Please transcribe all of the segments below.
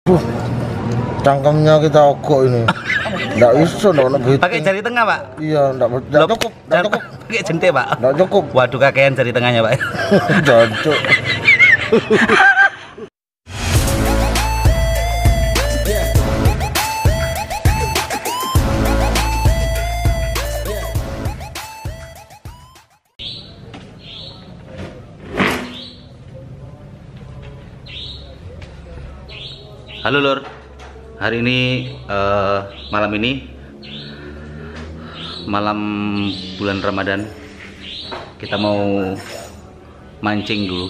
Duh, cangkemnya kita ogok ini. Nggak bisa, nggak Pakai jari tengah, Pak? Iya, nggak cukup, nggak cukup. Pakai jente, Pak? Nggak cukup. Waduh, kakean jari tengahnya, Pak. Jancuk. Halo Lur, hari ini malam bulan Ramadan, kita mau mancing dulu.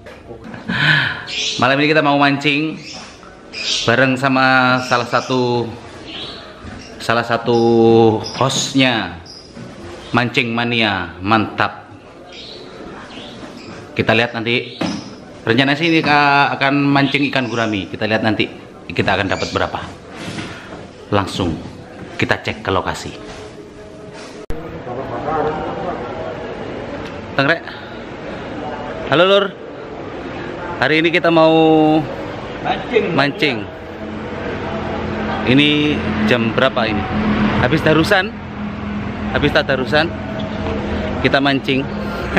Malam ini kita mau mancing bareng sama salah satu hostnya, Mancing Mania, mantap. Kita lihat nanti. Rencana sih ini akan mancing ikan gurami. Kita lihat nanti kita akan dapat berapa. Langsung kita cek ke lokasi. Tangrek. Halo Lur. Hari ini kita mau mancing. Ini jam berapa ini? Habis tarusan kita mancing.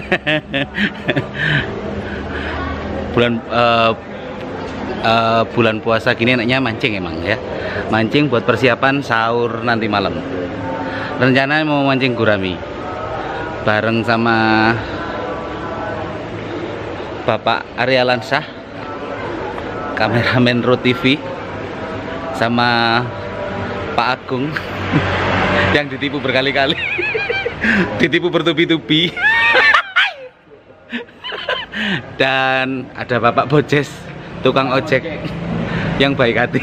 Bulan puasa gini enaknya mancing emang ya. Mancing buat persiapan sahur nanti malam. Rencana mau mancing gurami bareng sama Bapak Arya Lansah, kameramen Ro TV, sama Pak Agung yang ditipu berkali-kali. Ditipu bertubi-tubi. Dan ada Bapak Bojes, tukang ojek yang baik hati.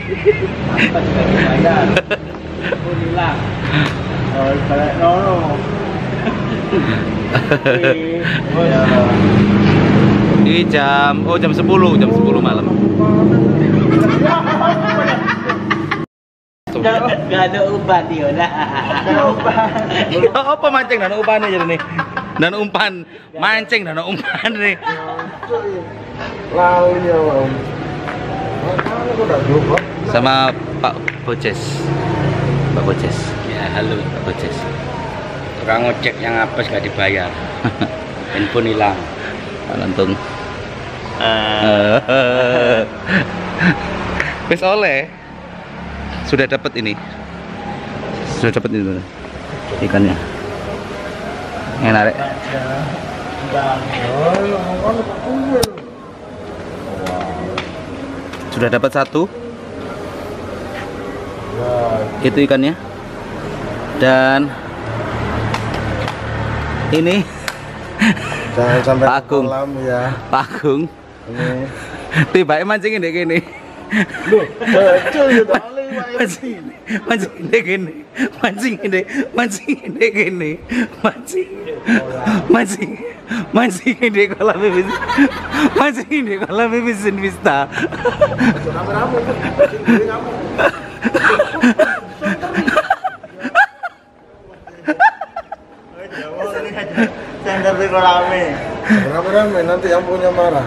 Ini jam 10 malam. Gak ada umpan dia lah. Apa mancing dan umpan aja nih. Dan umpan mancing dan umpan nih. Sama Pak Bojes. Pak Bojes. Ya, halo Pak Bojes. tukang ojek yang apes gak dibayar. Handphone hilang. Lantung. Wes oleh. Sudah dapat ini. Ikannya. Enak rek. Sudah dapat satu. Itu ikannya. Dan ini Jangan sampai Pak Agung. kolam ya. Pak Agung. Ini. Tiba mancingin dek gini. Loh, betul ya tali Mancing di kolam bebis. Mancing di kolam bebisin Vista. Rame-rame kamu. Cender di rame. Rame-rame nanti yang punya marah.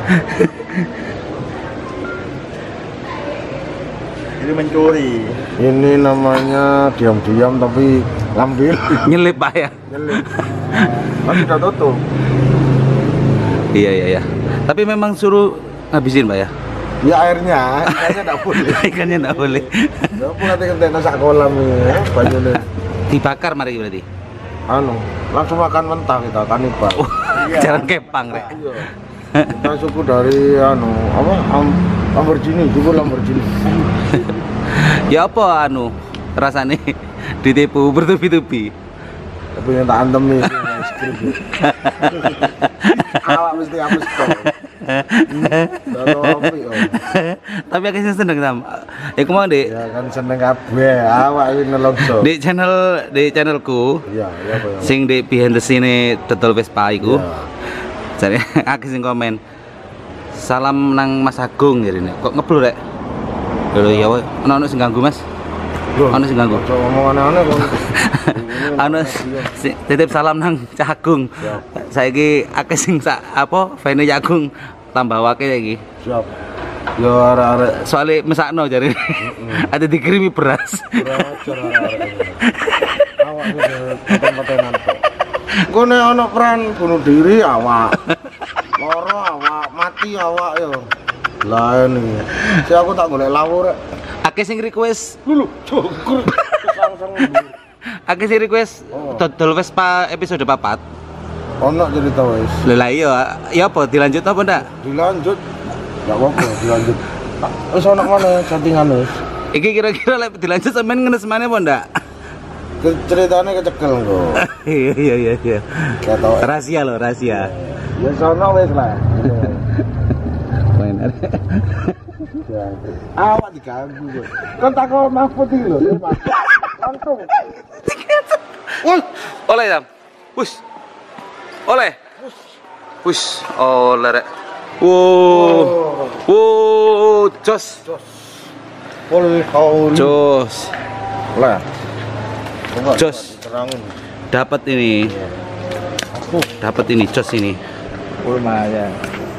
Ini mencuri. Ini namanya diam-diam tapi lambil. Nyelip Pak ya. Nyelip. Kan sudah tutup. Iya. Tapi memang suruh habisin Pak ya. Ya airnya, ikannya enggak boleh. Ikannya enggak boleh. Ya pun nanti kita nasak kolam ini ya, banyune. Dibakar mari berarti. Langsung makan mentah kita kanibal. Jalan kepang rek. Iya. Kita suku dari Lamborghini, suku Lamborghini. Ya apa rasane ditipu bertubi-tubi. Tapi yang tak antemi awak mesti hapus kok. Tapi aku sih seneng sama. Iku mau Dek. Ya kan seneng kabeh, awak iki nelongso. Di channelku. Iya, apa ya. Sing di behind the scene dodol Vespa iku. Jadi aku sing komen. Salam nang Mas Agung jarine. Kok ngeblur rek? Lho ya wae. Ono sing ganggu Mas. Ono sing ganggu. Ojo ngomong aneh-aneh kok. Anu titip salam nang Cah Agung. Saiki akeh sing fane Cah Agung tambah wake iki. Siap. Yo arek-arek Soalnya mesakno jare. Ada dikirimi beras. belajar arek-arek. Awak iki paten-patenan kok. Engko nek ana peran bunuh diri awak. Loro awak, mati awak yo. Lah ini. Si aku tak golek lawur rek. Akeh sing request, Lho, jogur. Langsung akeh sing request Oh. dodol Vespa episode 4. ono cerita wis. Lah iya, ya apa dilanjut apa ndak? Dilanjut. Enggak apa-apa, dilanjut. Wis ono mana settingan wis. Iki kira-kira lek dilanjut sampean ngenes maneh apa ndak? Ceritanya kecekel kok. Iya. Ketok. Rahasia loh, rahasia. Ya sono wis lah. Main Awak diganggu kok. Kan takon Mahfud iki lho, Mas. Langsung. Wih, oleh Sam. Wus. Oleh. Wus, oleh rek. Wow, jos. Pol haul. Jos. Lah. Coba Jos. terangin. Dapat ini. Dapat ini jos ini. Lumayan.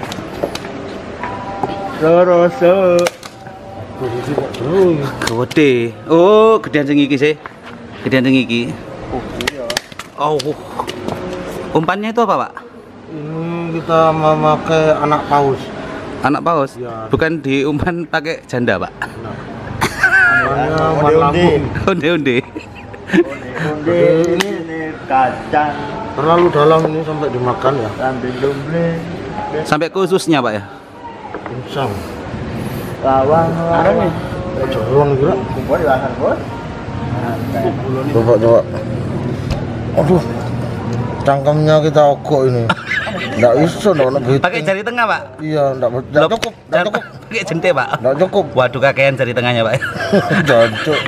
Roroso. Posisi kok terus. Gede. Oh, gedean sing iki sih. Gedean sing iki. Oh iya. Oh. Umpannya itu apa, Pak? Ini kita memakai anak paus. Anak paus? Iya. Bukan diumpan pakai janda, Pak. Namanya umpan lambung. Onde-onde. Onde ini kacang. Terlalu dalam ini sampai dimakan ya. Sampai domble. Sampai ke ususnya, Pak ya. Insang. Lawang. Ada nih. Jorong kira. Kumpul di lahan, Bos. Coba. Aduh. Cangkemnya kita ogok ini. Enggak iso ono gitu. Pakai jari tengah, Pak. Iya, enggak Loh, cukup. Enggak jangan cukup. pakai jente, Pak. Enggak cukup. Waduh, kakean jari tengahnya, Pak. Jancuk.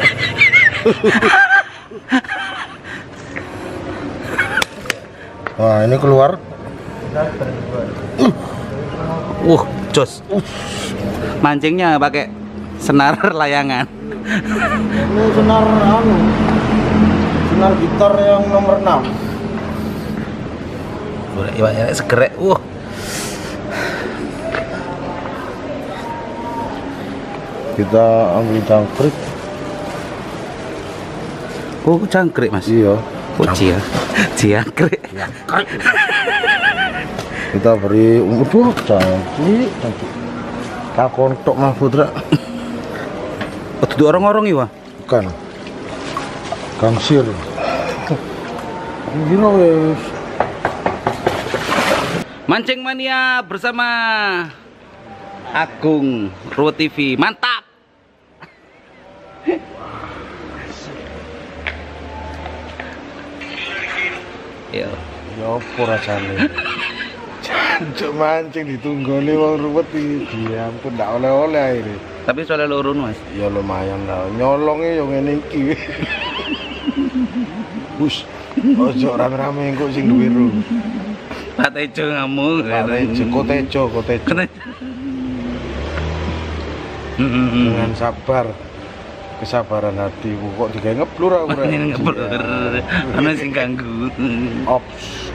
Wah, ini keluar. Jos. Mancingnya pakai senar layangan. Ini senar senar gitar yang nomor 6. Iya, segerek. Kita ambil jangkrik. Oh, jangkrik, Mas. Iya. Oh, jangkrik. Kita beri jangkrik. Tak kontok Mahfud rek. Oh, duduk orang-orang iki, Wah. Bukan. Gangsir. Gila wes. Mancing Mania bersama Agung Ruwet TV. Mantap. Yo. Ya apa rasane? Jancuk mancing ditunggoni wong ruwet iki. Ya ampun ndak oleh-oleh akhirnya. Tapi soalnya lurun, Mas. Ya lumayan lah. Nyolongnya yo ngene iki. Bus. Ojo rame-rame engko sing duwe ru. Pak Tejo ngamuk. Kotejo. Dengan sabar. Kesabaran hati kok digawe ngeblur aku rek. Ini ngeblur. Ana sing ganggu. Ops.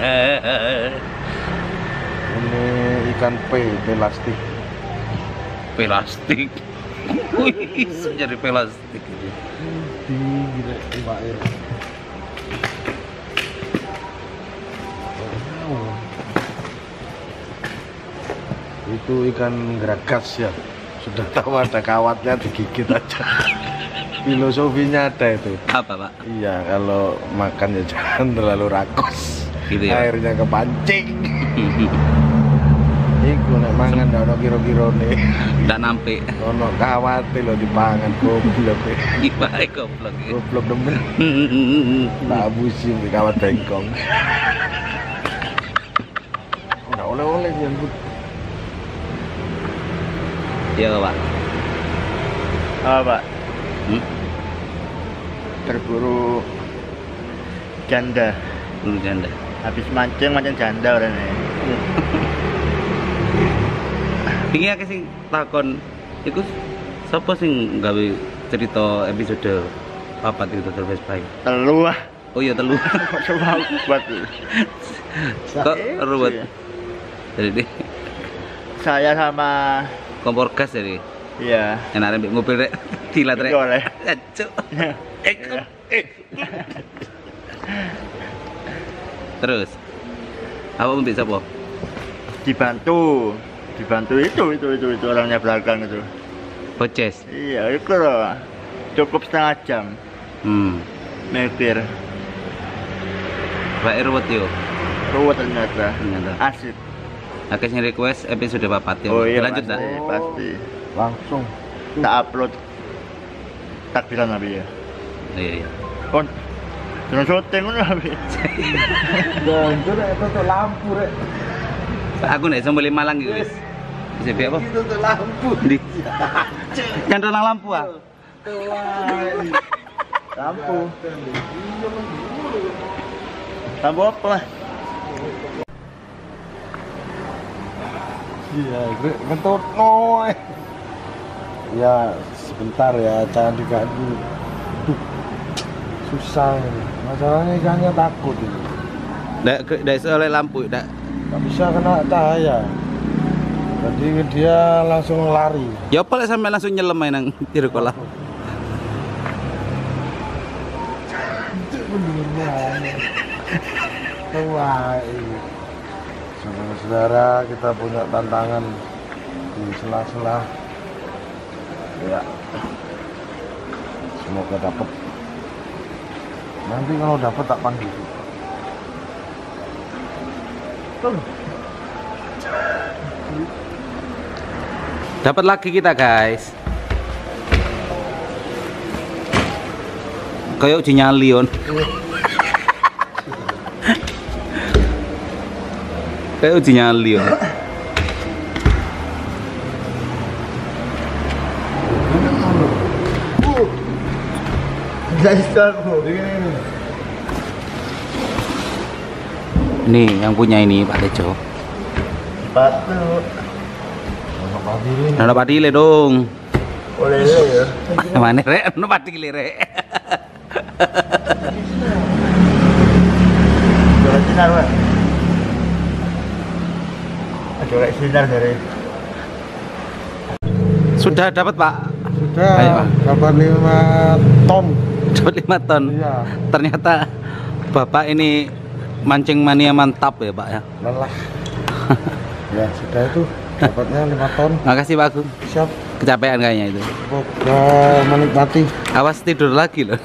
Ini ikan pelastik. Pelastik. Wih, iso jadi pelastik. Gila Pak Ir. Itu ikan geragas ya. Sudah tahu ada kawatnya digigit aja. Filosofinya ada itu. Apa, Pak? Iya, kalau makan ya jangan terlalu rakus. Gitu ya. Airnya kepancing. Iku nek mangan ndak ono kira-kirane. Ndak nampe. Ono kawate lho dipangan goblok. Ibae goblok. Goblok demen. Tak abusi di kawat bengkong. Ndak oleh-oleh yang but. Iya, Pak. Apa, Pak? Berburu janda. Bulu janda. Habis mancing janda orangnya. Iki akeh sing takon iku sapa sing gawe cerita episode papat itu Dodol Vespa? Telu ah. Oh iya telu. Coba buat Kok ruwet. Jadi saya sama kompor gas jadi. Iya. Enak ambek mobil rek. Dilat rek. Iya, oleh. Cuk. Terus apa mbek sapa? Dibantu itu orangnya belakang itu. Boces. Iya, itu loh. Cukup setengah jam mikir. Pak Irwet yo. Ruwet ternyata. Ternyata. Asik. Akeh sing request episode 4 yo. Oh iya, Lanjut pasti, dah. pasti. Langsung. Tak upload takbiran tapi ya. Iya iya. Kon jangan syuting ngono tapi. Dan itu rek tutup lampu rek. Aku nek iso beli Malang iki wis. Bisa piye apa? Tutup lampu. Di. Nyantol nang lampu ah. Lampu. Lampu apa lah? Iya, kentut noy. Ya, sebentar ya, jangan diganggu. Duh, susah ini. Masalahnya ikannya takut ini. Ndak iso oleh lampu, ndak. Nggak bisa kena cahaya. Jadi dia langsung lari. Ya apa lek sampe langsung nyelem ae nang jero kolam. Itu bener. Wah, ini. Saudara-saudara, kita punya tantangan di sela-sela. Ya, semoga dapat. Nanti kalau dapat tak panggil. Dapat lagi kita, guys. Kayak uji nyali on. Kayak uji nyali on. Nih yang punya ini Pak Tejo. Batu. Nana padile dong. Oleh ya. Mana rek? Nana padile rek. Jualan sinar, Pak. Jualan sinar dari. Sudah dapat Pak. Sudah, Ayo, Pak. dapat 5 ton. Dapat 5 ton. Iya, Ternyata Bapak ini mancing mania mantap ya Pak ya. lelah. Ya, sudah itu. Dapatnya 5 ton. Makasih Pak Agung. Siap. Kecapean kayaknya itu. Semoga menikmati. Awas tidur lagi loh.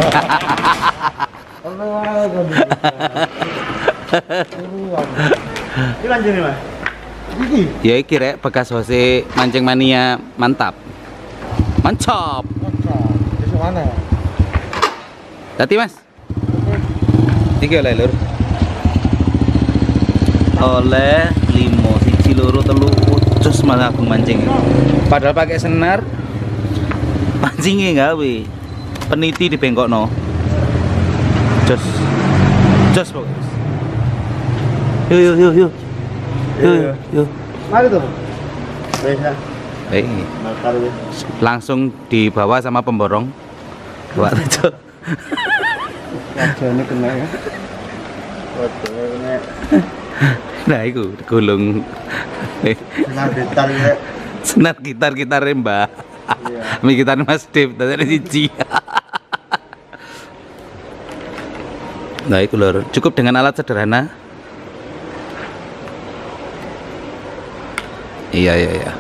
Ini lanjut nih, Mas. Ini Ya iki rek bekas hose mancing mania mantap. Mantap. besok mana ya? Tati Mas. Iki oleh lur. Oleh limo siji loro telu ucus Mas Agung mancing. Padahal pakai senar. Mancingnya gawe. Peniti di bengkokno. Jos. Jos pokoknya. Yuk. Yuk. Mari tuh. Bisa. Baik. Bakar ya. Langsung dibawa sama pemborong. Pak Tejo. Wajahnya kena ya. Waduh, ini Nah, itu gulung sinar gitar ya. senar gitar Mbak. Iya. Mi gitar Mas Dev tadi siji. Nah, itu lur. Cukup dengan alat sederhana. Iya.